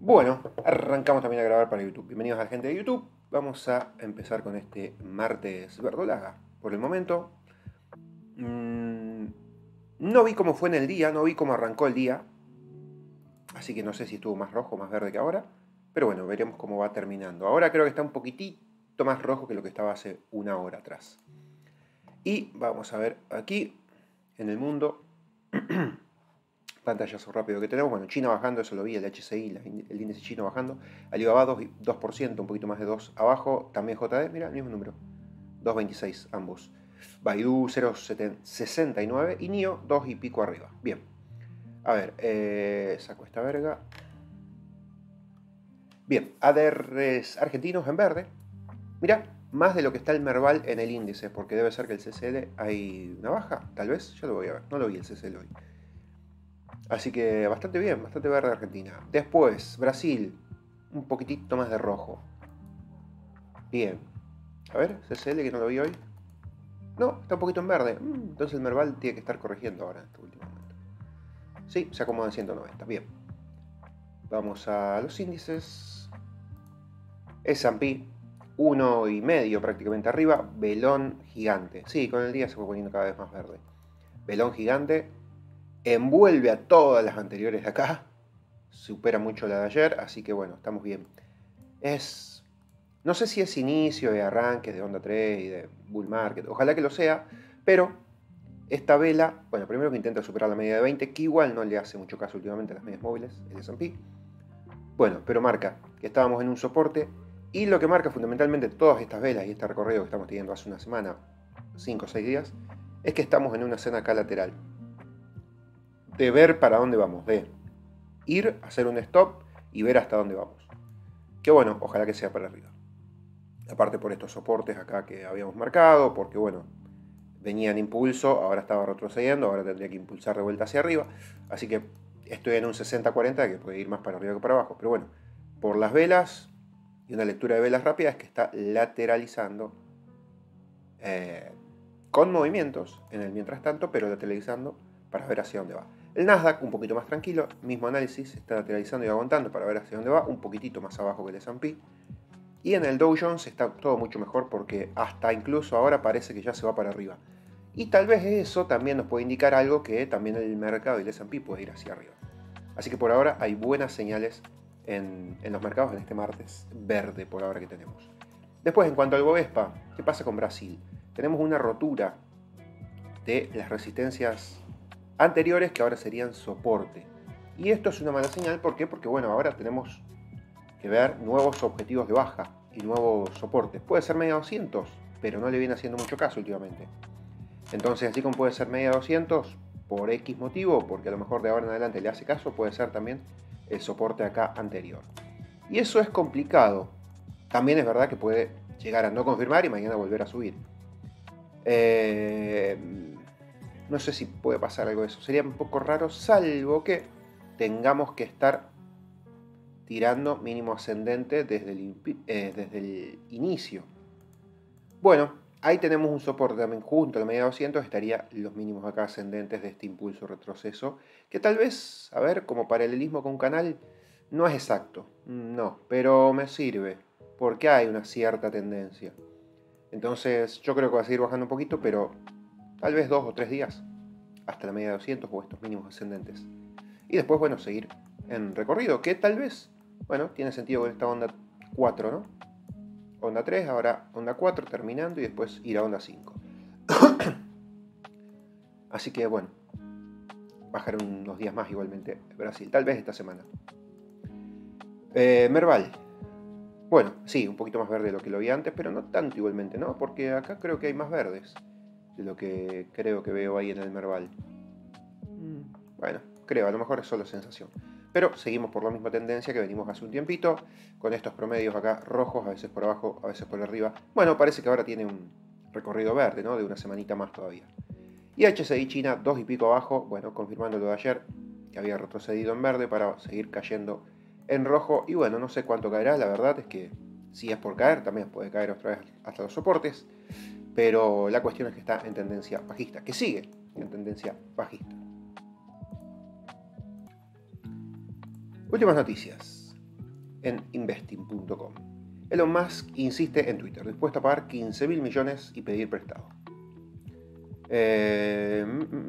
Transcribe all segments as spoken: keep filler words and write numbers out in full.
Bueno, arrancamos también a grabar para YouTube. Bienvenidos a la gente de YouTube. Vamos a empezar con este martes verdolaga. Por el momento, mmm, no vi cómo fue en el día, no vi cómo arrancó el día. Así que no sé si estuvo más rojo o más verde que ahora. Pero bueno, veremos cómo va terminando. Ahora creo que está un poquitito más rojo que lo que estaba hace una hora atrás. Y vamos a ver aquí, en el mundo... pantallazo rápido que tenemos. Bueno, China bajando, eso lo vi, el H C I, el índice chino bajando. Alibaba dos por ciento, un poquito más de dos abajo. También J D, mira, el mismo número. dos coma veintiséis ambos. Baidu cero coma sesenta y nueve y N I O dos y pico arriba. Bien. A ver, eh, saco esta verga. Bien, A D Rs argentinos en verde. Mira, más de lo que está el Merval en el índice, porque debe ser que el C C L hay una baja, tal vez. Ya lo voy a ver, no lo vi el C C L hoy. Así que bastante bien, bastante verde Argentina. Después, Brasil, un poquitito más de rojo. Bien. A ver, C C L que no lo vi hoy. No, está un poquito en verde. Entonces el Merval tiene que estar corrigiendo ahora en este último momento. Sí, se acomoda en ciento noventa. Bien. Vamos a los índices. S and P, uno y medio prácticamente arriba. Velón gigante. Sí, con el día se fue poniendo cada vez más verde. Velón gigante. Envuelve a todas las anteriores de acá. Supera mucho la de ayer, así que bueno, estamos bien. Es... No sé si es inicio de arranque de onda tres y de bull market. Ojalá que lo sea, pero esta vela, bueno, primero que intenta superar la media de veinte, que igual no le hace mucho caso últimamente a las medias móviles, el S and P. Bueno, pero marca que estábamos en un soporte y lo que marca fundamentalmente todas estas velas y este recorrido que estamos teniendo hace una semana, cinco o seis días, es que estamos en una escena acá lateral. De ver para dónde vamos, de ir, hacer un stop y ver hasta dónde vamos. Que bueno, ojalá que sea para arriba. Aparte por estos soportes acá que habíamos marcado, porque bueno, venía en impulso, ahora estaba retrocediendo, ahora tendría que impulsar de vuelta hacia arriba. Así que estoy en un sesenta cuarenta que puede ir más para arriba que para abajo. Pero bueno, por las velas y una lectura de velas rápida es que está lateralizando eh, con movimientos en el mientras tanto, pero lateralizando para ver hacia dónde va. El Nasdaq un poquito más tranquilo, mismo análisis, está lateralizando y aguantando para ver hacia dónde va, un poquitito más abajo que el S and P. Y en el Dow Jones está todo mucho mejor porque hasta incluso ahora parece que ya se va para arriba. Y tal vez eso también nos puede indicar algo que también el mercado y el S and P puede ir hacia arriba. Así que por ahora hay buenas señales en, en los mercados en este martes verde por ahora que tenemos. Después, en cuanto al Bovespa, ¿qué pasa con Brasil? Tenemos una rotura de las resistencias anteriores que ahora serían soporte. Y esto es una mala señal, ¿por qué? Porque bueno, ahora tenemos que ver nuevos objetivos de baja y nuevos soportes. Puede ser media doscientos, pero no le viene haciendo mucho caso últimamente. Entonces, así como puede ser media doscientos, por X motivo, porque a lo mejor de ahora en adelante le hace caso, puede ser también el soporte acá anterior. Y eso es complicado. También es verdad que puede llegar a no confirmar y mañana volver a subir. Eh... No sé si puede pasar algo de eso. Sería un poco raro, salvo que tengamos que estar tirando mínimo ascendente desde el, eh, desde el inicio. Bueno, ahí tenemos un soporte también junto a la media doscientos. Estaría los mínimos acá ascendentes de este impulso retroceso. Que tal vez, a ver, como paralelismo con un canal, no es exacto. No, pero me sirve. Porque hay una cierta tendencia. Entonces yo creo que va a seguir bajando un poquito, pero... tal vez dos o tres días, hasta la media de doscientos o estos mínimos ascendentes. Y después, bueno, seguir en recorrido, que tal vez, bueno, tiene sentido con esta onda cuatro, ¿no? Onda tres, ahora onda cuatro terminando y después ir a onda cinco. Así que, bueno, bajar unos días más igualmente Brasil, tal vez esta semana. Eh, Merval. Bueno, sí, un poquito más verde de lo que lo vi antes, pero no tanto igualmente, ¿no? Porque acá creo que hay más verdes de lo que creo que veo ahí en el Merval. Bueno, creo, a lo mejor es solo sensación. Pero seguimos por la misma tendencia que venimos hace un tiempito, con estos promedios acá rojos, a veces por abajo, a veces por arriba. Bueno, parece que ahora tiene un recorrido verde, ¿no? De una semanita más todavía. Y H C I China, dos y pico abajo, bueno, confirmando lo de ayer, que había retrocedido en verde para seguir cayendo en rojo. Y bueno, no sé cuánto caerá, la verdad es que si es por caer, también puede caer otra vez hasta los soportes. Pero la cuestión es que está en tendencia bajista, que sigue en tendencia bajista. Últimas noticias. en investing punto com. Elon Musk insiste en Twitter, dispuesto a pagar quince mil millones y pedir prestado. Eh,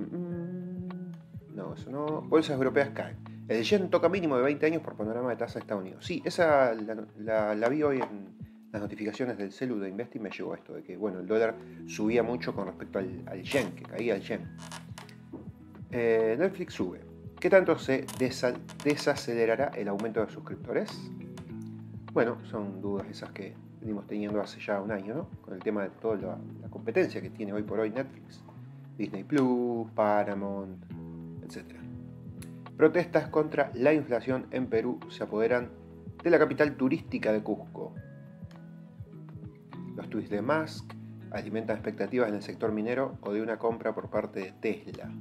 no, eso no. Bolsas europeas caen. El yen toca mínimo de veinte años por panorama de tasa de Estados Unidos. Sí, esa la, la, la vi hoy en las notificaciones del celu de Investing, me llegó esto de que bueno, el dólar subía mucho con respecto al, al yen, que caía el yen. Eh, Netflix sube. ¿Qué tanto se desacelerará el aumento de suscriptores? Bueno, son dudas esas que venimos teniendo hace ya un año, ¿no? Con el tema de toda la, la competencia que tiene hoy por hoy Netflix, Disney Plus, Paramount, etcétera. Protestas contra la inflación en Perú se apoderan de la capital turística de Cusco. Los tweets de Musk alimentan expectativas en el sector minero o de una compra por parte de Tesla.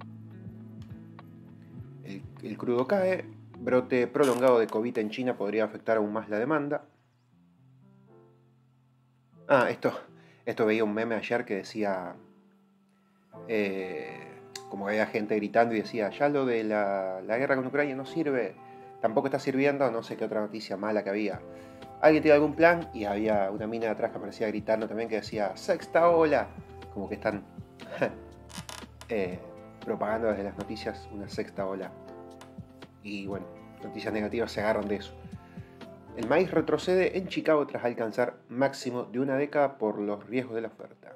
El, el crudo cae, brote prolongado de COVID en China podría afectar aún más la demanda. Ah, esto, esto veía un meme ayer que decía... Eh, como que había gente gritando y decía, ya lo de la, la guerra con Ucrania no sirve, tampoco está sirviendo, no sé qué otra noticia mala que había. ¿Alguien tiene algún plan? Y había una mina de atrás que aparecía gritando también que decía, sexta ola, como que están eh, propagando desde las noticias una sexta ola. Y bueno, noticias negativas se agarran de eso. El maíz retrocede en Chicago tras alcanzar máximo de una década por los riesgos de la oferta.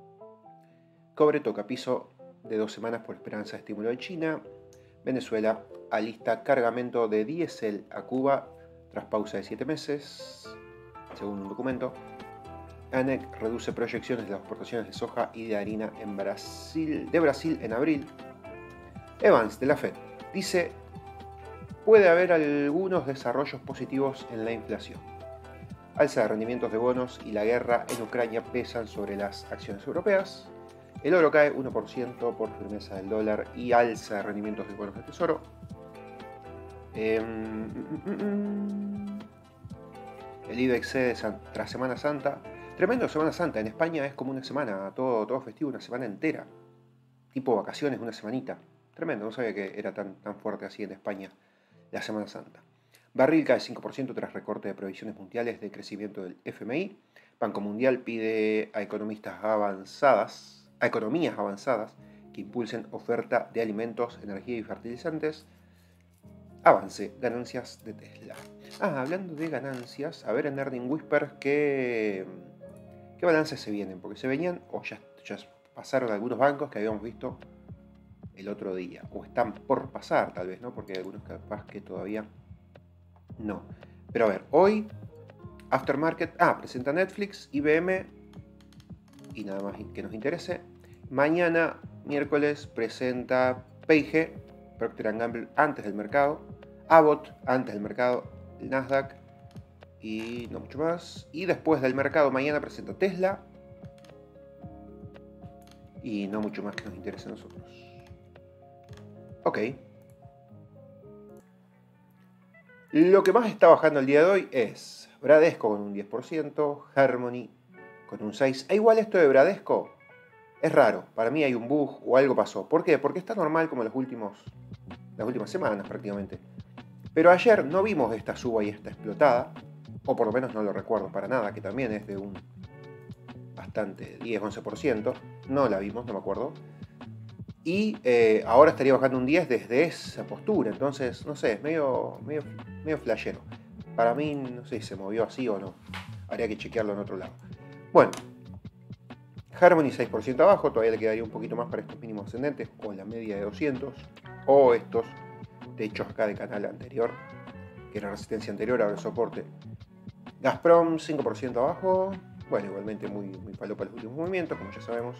Cobre toca piso de dos semanas por esperanza de estímulo de China. Venezuela alista cargamento de diésel a Cuba tras pausa de siete meses, según un documento. ANEC reduce proyecciones de las exportaciones de soja y de harina en Brasil, de Brasil en abril. Evans, de la Fed, dice puede haber algunos desarrollos positivos en la inflación. Alza de rendimientos de bonos y la guerra en Ucrania pesan sobre las acciones europeas. El oro cae uno por ciento por firmeza del dólar y alza de rendimientos de bonos de tesoro. Eh, mm, mm, mm. El IBEX cede tras Semana Santa. Tremendo Semana Santa. En España es como una semana, todo, todo festivo, una semana entera. Tipo vacaciones, una semanita. Tremendo, no sabía que era tan, tan fuerte así en España la Semana Santa. Barril cae cinco por ciento tras recorte de previsiones mundiales de crecimiento del F M I. Banco Mundial pide a economistas avanzadas a economías avanzadas que impulsen oferta de alimentos, energía y fertilizantes. Avance, ganancias de Tesla. Ah, hablando de ganancias, a ver en Earnings Whisper qué, qué balances se vienen, porque se venían, o ya, ya pasaron algunos bancos que habíamos visto el otro día, o están por pasar tal vez, ¿no? Porque hay algunos capaz que todavía no. Pero a ver, hoy, Aftermarket, ah, presenta Netflix, I B M, y nada más que nos interese. Mañana, miércoles, presenta P and G, Procter and Gamble antes del mercado, Abbott antes del mercado, el Nasdaq y no mucho más. Y después del mercado, mañana presenta Tesla y no mucho más que nos interese a nosotros. Ok. Lo que más está bajando el día de hoy es Bradesco con un diez por ciento, Harmony con un seis por ciento. E igual esto de Bradesco es raro. Para mí hay un bug o algo pasó. ¿Por qué? Porque está normal como los últimos, las últimas semanas prácticamente. Pero ayer no vimos esta suba y esta explotada. O por lo menos no lo recuerdo para nada, que también es de un bastante diez a once por ciento. No la vimos, no me acuerdo. Y eh, ahora estaría bajando un diez desde esa postura. Entonces, no sé, es medio, medio, medio flashero. Para mí, no sé si se movió así o no. Habría que chequearlo en otro lado. Bueno, Harmony seis por ciento abajo. Todavía le quedaría un poquito más para estos mínimos ascendentes. O la media de doscientos. O estos techos acá de canal anterior. Que era resistencia anterior, ahora el soporte. Gazprom cinco por ciento abajo. Bueno, igualmente muy, muy falopa los últimos movimientos, como ya sabemos.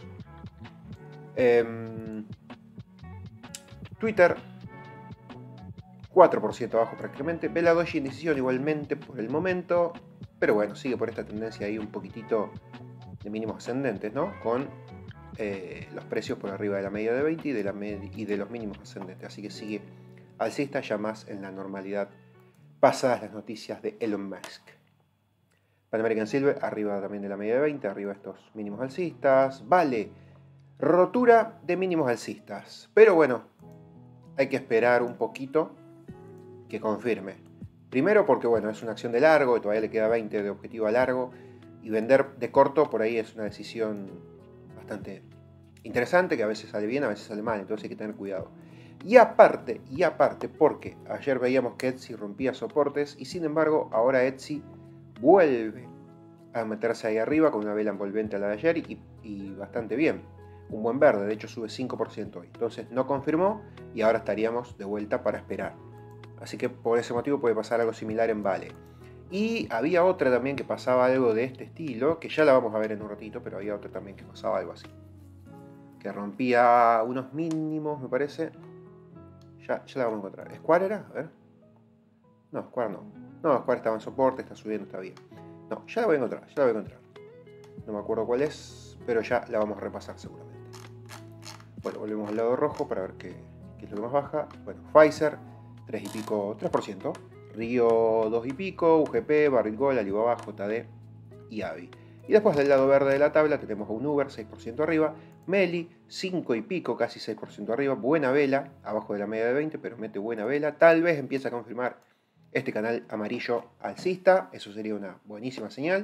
Eh, Twitter cuatro por ciento abajo prácticamente. Bella Doji indecisión igualmente por el momento. Pero bueno, sigue por esta tendencia ahí un poquitito de mínimos ascendentes, ¿no? Con eh, los precios por arriba de la media de veinte y de, la med- y de los mínimos ascendentes. Así que sigue alcista ya más en la normalidad pasadas las noticias de Elon Musk. Pan American Silver arriba también de la media de veinte, arriba estos mínimos alcistas. Vale, rotura de mínimos alcistas. Pero bueno, hay que esperar un poquito que confirme. Primero porque, bueno, es una acción de largo y todavía le queda veinte de objetivo a largo. Y vender de corto por ahí es una decisión bastante interesante, que a veces sale bien, a veces sale mal. Entonces hay que tener cuidado. Y aparte, y aparte, porque ayer veíamos que Etsy rompía soportes y sin embargo ahora Etsy vuelve a meterse ahí arriba con una vela envolvente a la de ayer y, y bastante bien. Un buen verde, de hecho sube cinco por ciento hoy. Entonces no confirmó y ahora estaríamos de vuelta para esperar. Así que por ese motivo puede pasar algo similar en Vale. Y había otra también que pasaba algo de este estilo, que ya la vamos a ver en un ratito, pero había otra también que pasaba algo así. Que rompía unos mínimos, me parece. Ya, ya la vamos a encontrar. ¿Square era? A ver. No, Square no. No, Square estaba en soporte, está subiendo, está bien. No, ya la voy a encontrar, ya la voy a encontrar. No me acuerdo cuál es, pero ya la vamos a repasar seguramente. Bueno, volvemos al lado rojo para ver qué, qué es lo que más baja. Bueno, Pfizer, tres y pico, tres por ciento. Río, dos y pico. U G P, Barrick, Alibaba, J D y A V I. Y después del lado verde de la tabla tenemos a un Uber, seis por ciento arriba. Meli, cinco y pico, casi seis por ciento arriba. Buena vela, abajo de la media de veinte, pero mete buena vela. Tal vez empiece a confirmar este canal amarillo alcista. Eso sería una buenísima señal.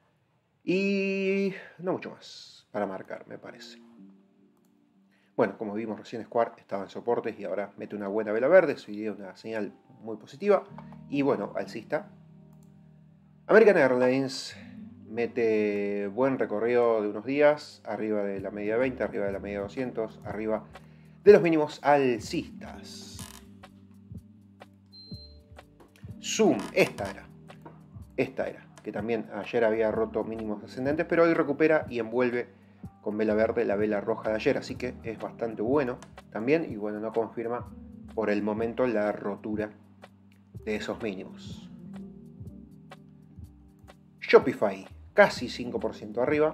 Y no mucho más para marcar, me parece. Bueno, como vimos recién, Square estaba en soportes y ahora mete una buena vela verde. Eso sería una señal muy positiva. Y bueno, alcista. American Airlines mete buen recorrido de unos días, arriba de la media de veinte, arriba de la media de doscientos, arriba de los mínimos alcistas. Zoom, esta era, esta era, que también ayer había roto mínimos ascendentes, pero hoy recupera y envuelve con vela verde la vela roja de ayer, así que es bastante bueno también, y bueno, no confirma por el momento la rotura de esos mínimos. Shopify, casi cinco por ciento arriba.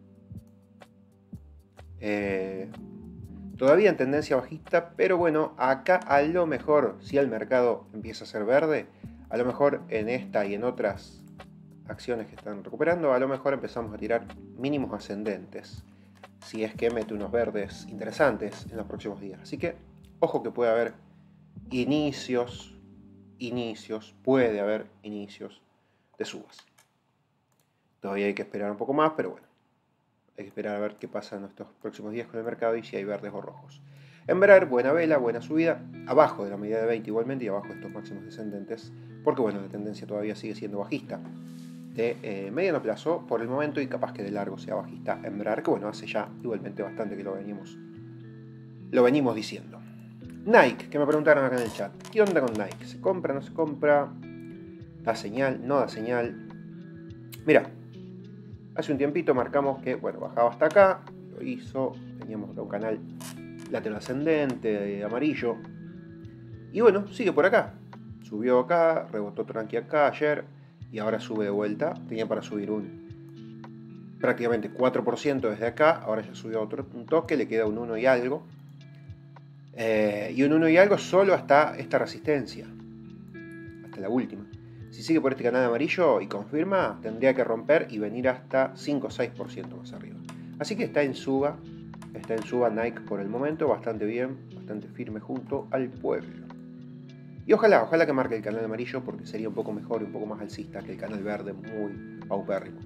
Eh, todavía en tendencia bajista, pero bueno, acá a lo mejor, si el mercado empieza a ser verde, a lo mejor en esta y en otras acciones que están recuperando, a lo mejor empezamos a tirar mínimos ascendentes, si es que mete unos verdes interesantes en los próximos días. Así que, ojo que puede haber inicios, inicios, puede haber inicios de subas. Todavía hay que esperar un poco más, pero bueno, hay que esperar a ver qué pasa en estos próximos días con el mercado y si hay verdes o rojos. Embraer, buena vela, buena subida, abajo de la media de veinte igualmente y abajo de estos máximos descendentes, porque bueno, la tendencia todavía sigue siendo bajista. De eh, mediano plazo por el momento y capaz que de largo sea bajista Embraer, que bueno, hace ya igualmente bastante que lo venimos, lo venimos diciendo. Nike, que me preguntaron acá en el chat, ¿qué onda con Nike? ¿Se compra, no se compra? ¿Da señal, no da señal? Mira, hace un tiempito marcamos que, bueno, bajaba hasta acá, lo hizo, teníamos acá un canal lateral ascendente, amarillo, y bueno, sigue por acá. Subió acá, rebotó tranqui acá ayer, y ahora sube de vuelta. Tenía para subir un prácticamente cuatro por ciento desde acá, ahora ya subió otro un toque, le queda un uno y algo. Eh, y un uno y algo solo hasta esta resistencia, hasta la última. Si sigue por este canal amarillo y confirma, tendría que romper y venir hasta cinco o seis por ciento más arriba. Así que está en suba, está en suba Nike por el momento, bastante bien, bastante firme junto al pueblo. Y ojalá, ojalá que marque el canal amarillo porque sería un poco mejor y un poco más alcista que el canal verde muy paupérrimo.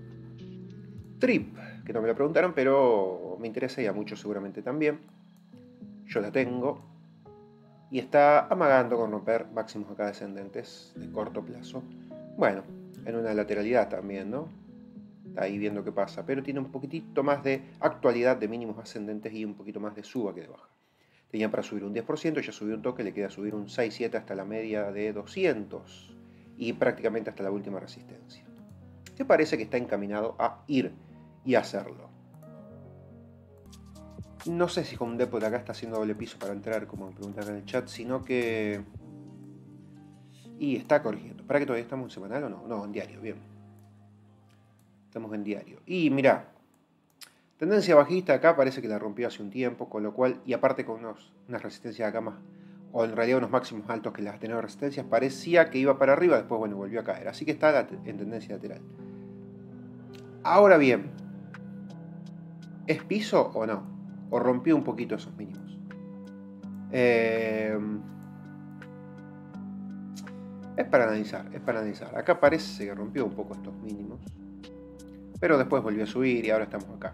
Trip, que no me lo preguntaron, pero me interesa y a muchos seguramente también. Yo la tengo. Y está amagando con romper máximos acá descendentes de corto plazo. Bueno, en una lateralidad también, ¿no? Está ahí viendo qué pasa, pero tiene un poquitito más de actualidad de mínimos ascendentes y un poquito más de suba que de baja. Tenía para subir un diez por ciento, ya subió un toque, le queda subir un seis siete hasta la media de doscientos y prácticamente hasta la última resistencia. ¿Qué parece que está encaminado a ir y hacerlo? No sé si Home Depot acá está haciendo doble piso para entrar, como me preguntan en el chat, sino que... Y está corrigiendo. ¿Para que todavía estamos en semanal o no? No, en diario, bien. Estamos en diario. Y mirá, tendencia bajista acá parece que la rompió hace un tiempo, con lo cual, y aparte con unos, unas resistencias acá más, o en realidad unos máximos altos que las ha tenido resistencias, parecía que iba para arriba, después bueno, volvió a caer. Así que está en tendencia lateral. Ahora bien, ¿es piso o no? ¿O rompió un poquito esos mínimos? Eh, Es para analizar, es para analizar. Acá parece que rompió un poco estos mínimos, pero después volvió a subir y ahora estamos acá.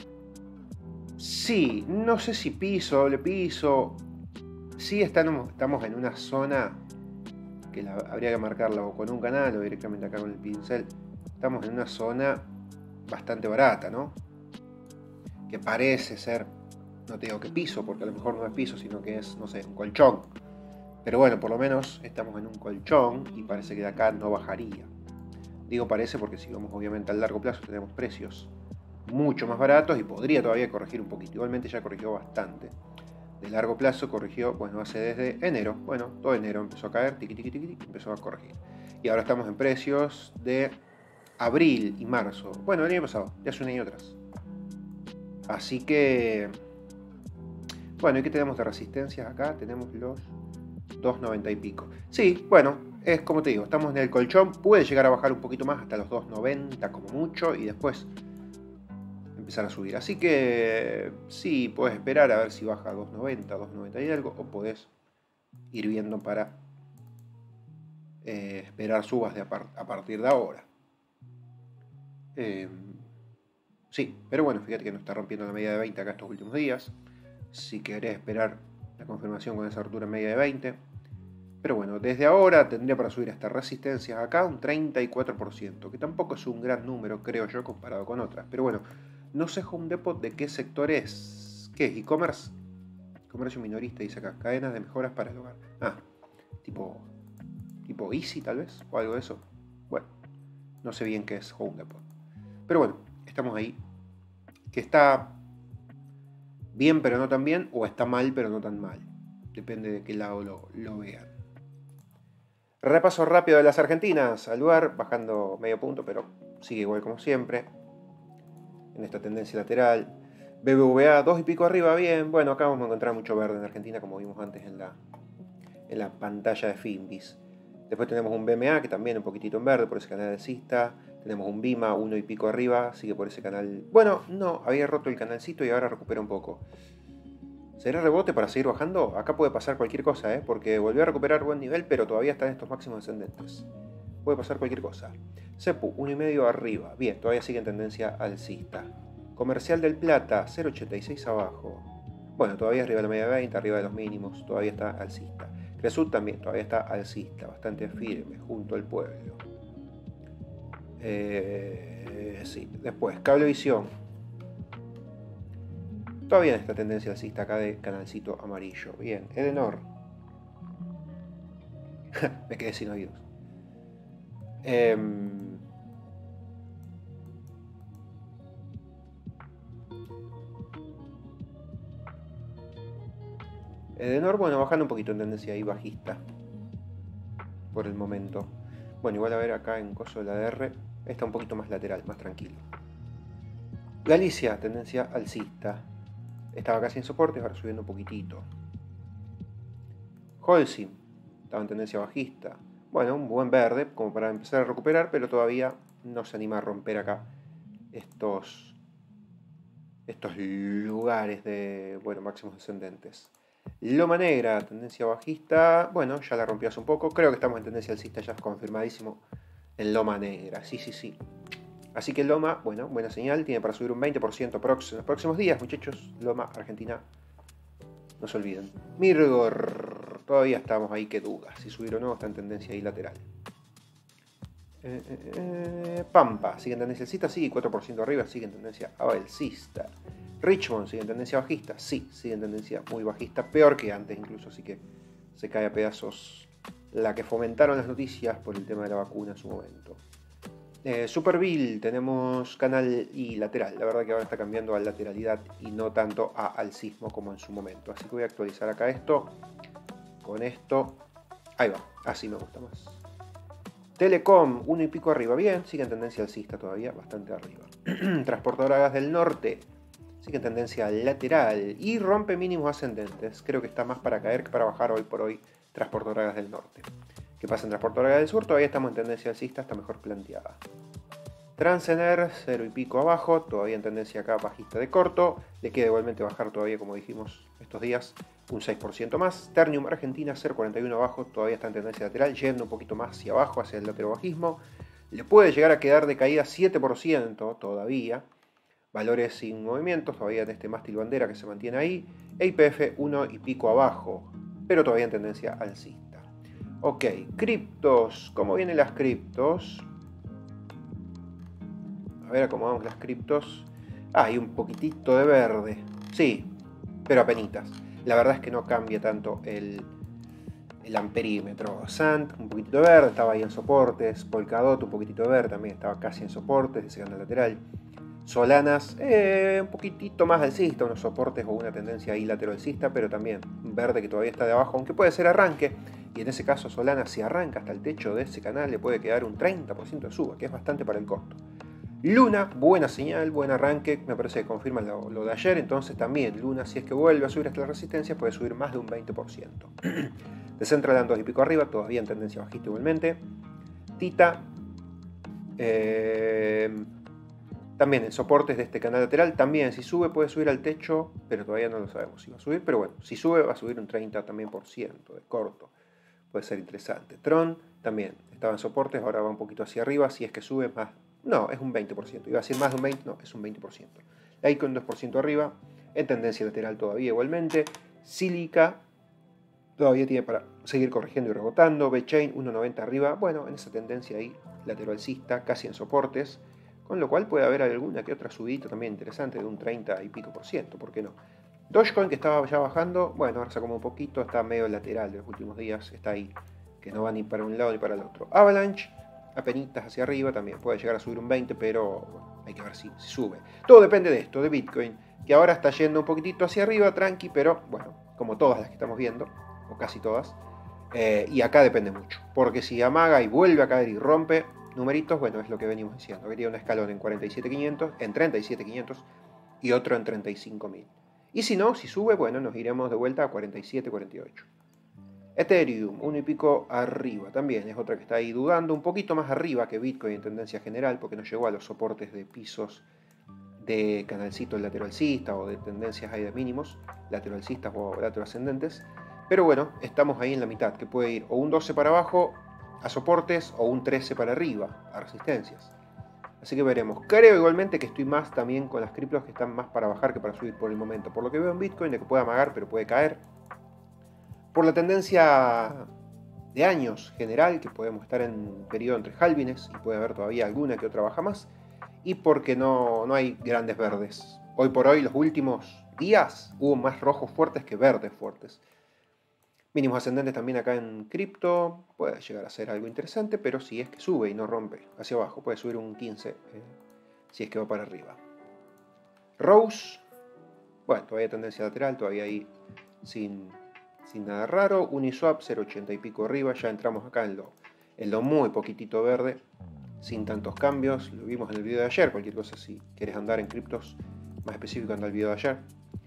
Sí, no sé si piso, doble piso. Sí estamos, estamos en una zona que la, habría que marcarla o con un canal o directamente acá con el pincel. Estamos en una zona bastante barata, ¿no? Que parece ser, no te digo que piso, porque a lo mejor no es piso, sino que es, no sé, un colchón. Pero bueno, por lo menos estamos en un colchón y parece que de acá no bajaría. Digo parece porque si vamos obviamente al largo plazo tenemos precios mucho más baratos y podría todavía corregir un poquito. Igualmente ya corrigió bastante. De largo plazo corrigió, bueno, hace desde enero. Bueno, todo enero empezó a caer, tiqui, tiqui, tiqui, tiqui, empezó a corregir. Y ahora estamos en precios de abril y marzo. Bueno, el año pasado, de hace un año atrás. Así que... Bueno, ¿y qué tenemos de resistencias acá? Tenemos los dos noventa y pico. Sí, bueno, es como te digo, estamos en el colchón. Puede llegar a bajar un poquito más hasta los dos noventa como mucho y después empezar a subir. Así que sí, puedes esperar a ver si baja a dos noventa, dos noventa y algo, o puedes ir viendo para eh, esperar subas de a, par a partir de ahora. Eh, sí, pero bueno, fíjate que no está rompiendo la media de veinte acá estos últimos días. Si querés esperar la confirmación con esa rotura en media de veinte. Pero bueno, desde ahora tendría para subir hasta resistencias acá un treinta y cuatro por ciento, que tampoco es un gran número, creo yo, comparado con otras. Pero bueno, no sé Home Depot de qué sector es. ¿Qué es? ¿E-commerce? Comercio minorista, dice acá. Cadenas de mejoras para el hogar. Ah, tipo, tipo Easy tal vez, o algo de eso. Bueno, no sé bien qué es Home Depot. Pero bueno, estamos ahí. Que está bien pero no tan bien, o está mal pero no tan mal. Depende de qué lado lo, lo vean. Repaso rápido de las argentinas. Al lugar, bajando medio punto, pero sigue igual como siempre. En esta tendencia lateral. B B V A dos y pico arriba, bien. Bueno, acá vamos a encontrar mucho verde en Argentina, como vimos antes en la, en la pantalla de Finbis. Después tenemos un B M A que también un poquitito en verde por ese canal alcista. Tenemos un Bima, uno y pico arriba, sigue por ese canal. Bueno, no, había roto el canalcito y ahora recupera un poco. ¿Será rebote para seguir bajando? Acá puede pasar cualquier cosa, ¿eh? Porque volvió a recuperar buen nivel, pero todavía está en estos máximos descendentes. Puede pasar cualquier cosa. Cepu, uno y medio arriba. Bien, todavía sigue en tendencia alcista. Comercial del Plata, cero ochenta y seis abajo. Bueno, todavía arriba de la media de veinte, arriba de los mínimos, todavía está alcista. Cresud también, todavía está alcista, bastante firme, junto al pueblo. Eh, sí, después, Cablevisión. Todavía en esta tendencia alcista acá de canalcito amarillo. Bien, Edenor. Me quedé sin oídos. Eh, Edenor, bueno, bajando un poquito en tendencia ahí bajista. Por el momento. Bueno, igual a ver acá en coso de la D R. Está un poquito más lateral, más tranquilo. Galicia, tendencia alcista. Estaba casi en soporte, ahora subiendo un poquitito. Holcim, estaba en tendencia bajista. Bueno, un buen verde, como para empezar a recuperar, pero todavía no se anima a romper acá estos, estos lugares de, bueno, máximos descendentes. Loma Negra, tendencia bajista. Bueno, ya la rompió hace un poco. Creo que estamos en tendencia alcista ya confirmadísimo en Loma Negra. Sí, sí, sí. Así que Loma, bueno, buena señal. Tiene para subir un veinte por ciento en los próximos días, muchachos. Loma, Argentina. No se olviden. Mirgor. Todavía estamos ahí, que duda. Si subir o no, está en tendencia ahí lateral. Eh, eh, eh, Pampa, sigue en tendencia alcista. Sí, cuatro por ciento arriba, sigue en tendencia alcista. Richmond, sigue en tendencia bajista. Sí, sigue en tendencia muy bajista. Peor que antes incluso, así que se cae a pedazos la que fomentaron las noticias por el tema de la vacuna en su momento. Eh, Superville, tenemos canal y lateral. La verdad que ahora está cambiando a lateralidad y no tanto a alcismo como en su momento. Así que voy a actualizar acá esto. Con esto. Ahí va. Así me gusta más. Telecom, uno y pico arriba. Bien, sigue en tendencia alcista todavía. Bastante arriba. Transportadora Gas del Norte. Sigue en tendencia lateral. Y rompe mínimos ascendentes. Creo que está más para caer que para bajar hoy por hoy. Transportadora Gas del Norte. ¿Qué pasa en Transportadora del Sur? Todavía estamos en tendencia alcista, está mejor planteada. Transener, cero y pico abajo, todavía en tendencia acá bajista de corto. Le queda igualmente bajar todavía, como dijimos estos días, un seis por ciento más. Ternium Argentina cero coma cuarenta y uno abajo, todavía está en tendencia lateral, yendo un poquito más hacia abajo, hacia el lateral bajismo. Le puede llegar a quedar de caída siete por ciento todavía. Valores sin movimientos, todavía en este mástil bandera que se mantiene ahí. E I P F uno y pico abajo, pero todavía en tendencia alcista. Ok, criptos. ¿Cómo vienen las criptos? A ver, acomodamos las criptos. Ah, hay un poquitito de verde. Sí, pero apenitas. La verdad es que no cambia tanto el, el amperímetro. S A N T, un poquitito de verde, estaba ahí en soportes. Polkadot, un poquitito de verde, también estaba casi en soportes, ese canal lateral. Solanas, eh, un poquitito más alcista, unos soportes o una tendencia ahí lateral alcista, pero también un verde que todavía está de abajo, aunque puede ser arranque. Y en ese caso Solana, si arranca hasta el techo de ese canal, le puede quedar un treinta por ciento de suba, que es bastante para el corto. Luna, buena señal, buen arranque, me parece que confirma lo, lo de ayer, entonces también Luna, si es que vuelve a subir hasta la resistencia, puede subir más de un veinte por ciento. Decentraland dos y pico arriba, todavía en tendencia bajista igualmente. Tita, eh, también en soportes de este canal lateral, también si sube puede subir al techo, pero todavía no lo sabemos si va a subir, pero bueno, si sube va a subir un treinta también por ciento de corto, puede ser interesante. Tron también estaba en soportes, ahora va un poquito hacia arriba, si es que sube más. No, es un veinte por ciento. Iba a decir más de un veinte por ciento, no, es un veinte por ciento. Icon dos por ciento arriba, en tendencia lateral todavía igualmente. Silica todavía tiene para seguir corrigiendo y rebotando. B-Chain uno noventa arriba, bueno, en esa tendencia ahí lateral alcista, casi en soportes. Con lo cual puede haber alguna que otra subidita también interesante de un treinta y pico por ciento, ¿por qué no? Dogecoin, que estaba ya bajando, bueno, ahora se acomodó un poquito, está medio lateral de los últimos días, está ahí, que no va ni para un lado ni para el otro. Avalanche, apenitas hacia arriba, también puede llegar a subir un veinte, pero bueno, hay que ver si, si sube. Todo depende de esto, de Bitcoin, que ahora está yendo un poquitito hacia arriba, tranqui, pero bueno, como todas las que estamos viendo, o casi todas, eh, y acá depende mucho, porque si amaga y vuelve a caer y rompe numeritos, bueno, es lo que venimos diciendo, quería un escalón en cuarenta y siete mil quinientos, en treinta y siete mil quinientos y otro en treinta y cinco mil. Y si no, si sube, bueno, nos iremos de vuelta a cuarenta y siete, cuarenta y ocho. Ethereum, uno y pico arriba, también es otra que está ahí dudando, un poquito más arriba que Bitcoin en tendencia general, porque no llegó a los soportes de pisos de canalcito lateral alcista o de tendencias ahí de mínimos, lateral alcistas o lateral ascendentes. Pero bueno, estamos ahí en la mitad, que puede ir o un doce para abajo a soportes o un trece para arriba a resistencias. Así que veremos. Creo igualmente que estoy más también con las criptos que están más para bajar que para subir por el momento. Por lo que veo en Bitcoin, de que puede amagar pero puede caer. Por la tendencia de años general, que podemos estar en un periodo entre halvings y puede haber todavía alguna que otra baja más. Y porque no, no hay grandes verdes. Hoy por hoy, los últimos días, hubo más rojos fuertes que verdes fuertes. Mínimos ascendentes también acá en cripto, puede llegar a ser algo interesante, pero si es que sube y no rompe hacia abajo, puede subir un quince eh, si es que va para arriba. Rose, bueno, todavía tendencia lateral, todavía ahí sin, sin nada raro. Uniswap cero coma ochenta y pico arriba, ya entramos acá en lo, en lo muy poquitito verde, sin tantos cambios, lo vimos en el video de ayer, cualquier cosa si quieres andar en criptos más específico anda el video de ayer.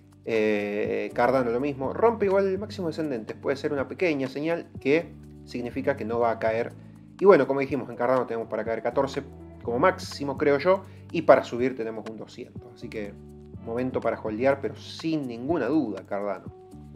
Eh, Cardano lo mismo, rompe igual el máximo descendente, puede ser una pequeña señal que significa que no va a caer. Y bueno, como dijimos, en Cardano tenemos para caer catorce como máximo, creo yo, y para subir tenemos un doscientos. Así que momento para holdear, pero sin ninguna duda Cardano.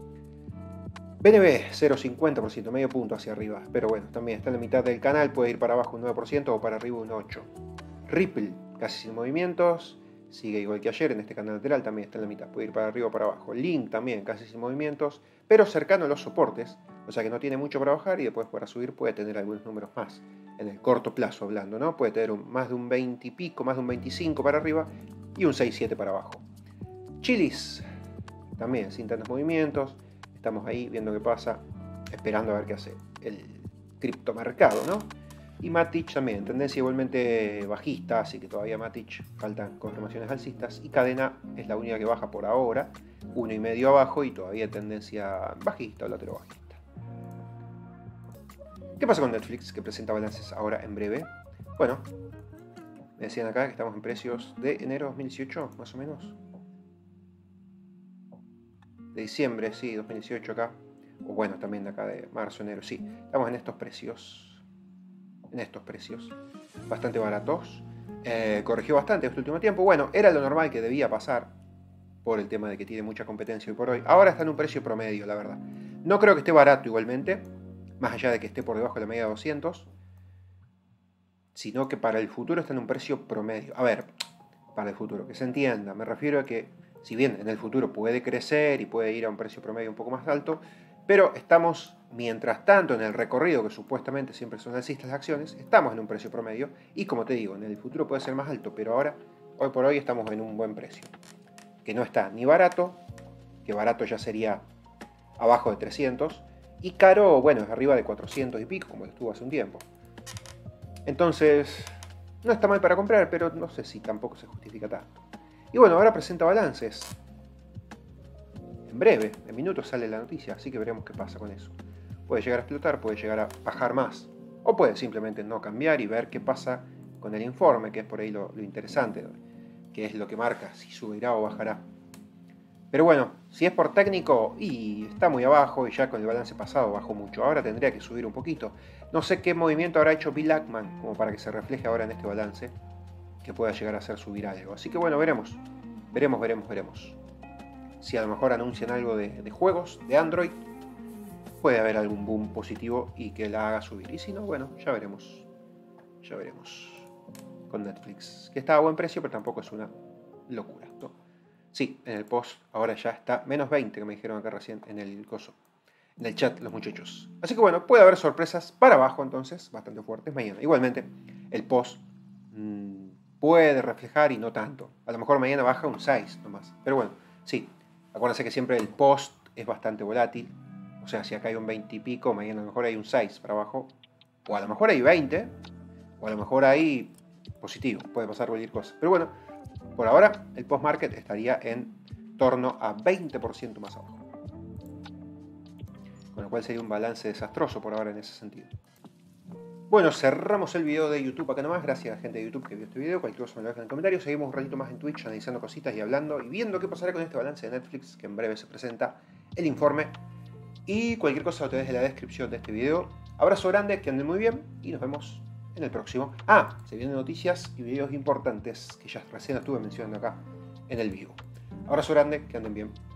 B N B cero coma cincuenta por ciento, medio punto hacia arriba, pero bueno, también está en la mitad del canal, puede ir para abajo un nueve por ciento o para arriba un ocho por ciento. Ripple, casi sin movimientos. Sigue igual que ayer en este canal lateral, también está en la mitad, puede ir para arriba o para abajo. Link también casi sin movimientos, pero cercano a los soportes, o sea que no tiene mucho para bajar y después para subir puede tener algunos números más. En el corto plazo hablando, ¿no? Puede tener un, más de un veinte y pico, más de un veinticinco para arriba y un seis siete para abajo. Chilis, también sin tantos movimientos, estamos ahí viendo qué pasa, esperando a ver qué hace el criptomercado, ¿no? Y Matic también, tendencia igualmente bajista, así que todavía Matic faltan confirmaciones alcistas. Y Cadena es la única que baja por ahora, uno y medio abajo y todavía tendencia bajista o lateral bajista. ¿Qué pasa con Netflix, que presenta balances ahora en breve? Bueno, me decían acá que estamos en precios de enero de dos mil dieciocho, más o menos. De diciembre, sí, dos mil dieciocho acá. O bueno, también de acá de marzo, enero, sí. Estamos en estos precios. En estos precios bastante baratos, eh, corrigió bastante este último tiempo. Bueno, era lo normal que debía pasar, por el tema de que tiene mucha competencia hoy por hoy. Ahora está en un precio promedio, la verdad. No creo que esté barato igualmente, más allá de que esté por debajo de la media de doscientos, sino que para el futuro está en un precio promedio. A ver, para el futuro, que se entienda, me refiero a que si bien en el futuro puede crecer y puede ir a un precio promedio un poco más alto, pero estamos, mientras tanto, en el recorrido, que supuestamente siempre son alcistas de acciones, estamos en un precio promedio y, como te digo, en el futuro puede ser más alto, pero ahora, hoy por hoy, estamos en un buen precio, que no está ni barato, que barato ya sería abajo de trescientos, y caro, bueno, es arriba de cuatrocientos y pico, como estuvo hace un tiempo. Entonces, no está mal para comprar, pero no sé si tampoco se justifica tanto. Y bueno, ahora presenta balances. En breve, en minutos sale la noticia, así que veremos qué pasa con eso. Puede llegar a explotar, puede llegar a bajar más, o puede simplemente no cambiar y ver qué pasa con el informe, que es por ahí lo, lo interesante, que es lo que marca si subirá o bajará. Pero bueno, si es por técnico, y está muy abajo, y ya con el balance pasado bajó mucho, ahora tendría que subir un poquito. No sé qué movimiento habrá hecho Bill Ackman, como para que se refleje ahora en este balance, que pueda llegar a hacer subir algo. Así que bueno, veremos, veremos, veremos, veremos. Si a lo mejor anuncian algo de, de juegos, de Android, puede haber algún boom positivo y que la haga subir. Y si no, bueno, ya veremos, ya veremos con Netflix, que está a buen precio, pero tampoco es una locura, ¿no? Sí, en el post ahora ya está menos veinte, que me dijeron acá recién en el coso, en el chat los muchachos. Así que bueno, puede haber sorpresas para abajo entonces, bastante fuertes mañana. Igualmente, el post mmm, puede reflejar y no tanto. A lo mejor mañana baja un seis nomás. Pero bueno, sí, acuérdense que siempre el post es bastante volátil. O sea, si acá hay un veinte y pico, mañana a lo mejor hay un seis para abajo. O a lo mejor hay veinte, o a lo mejor hay positivo. Puede pasar cualquier cosa. Pero bueno, por ahora, el post-market estaría en torno a veinte por ciento más abajo. Con lo cual sería un balance desastroso por ahora en ese sentido. Bueno, cerramos el video de YouTube acá nomás. Gracias a la gente de YouTube que vio este video. Cualquier cosa me lo dejan en comentarios. Seguimos un ratito más en Twitch analizando cositas y hablando y viendo qué pasará con este balance de Netflix, que en breve se presenta el informe. Y cualquier cosa lo tenés en la descripción de este video. Abrazo grande, que anden muy bien y nos vemos en el próximo. Ah, se vienen noticias y videos importantes que ya recién estuve mencionando acá en el vivo. Abrazo grande, que anden bien.